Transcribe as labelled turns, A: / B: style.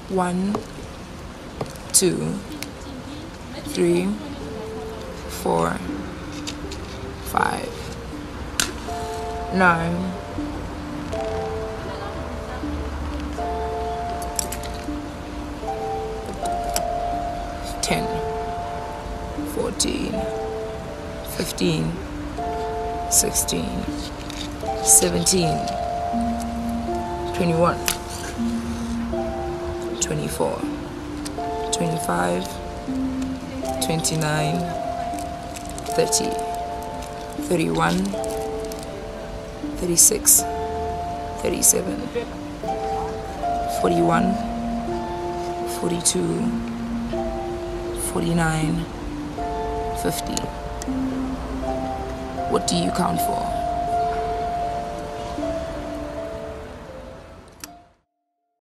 A: 1, 2, 3, 4, 5, 9, 10, 14, 15, 16, 17, 21, 24, 25, 29, 30, 31, 36, 37, 41, 42, 49, 50. What do you count for?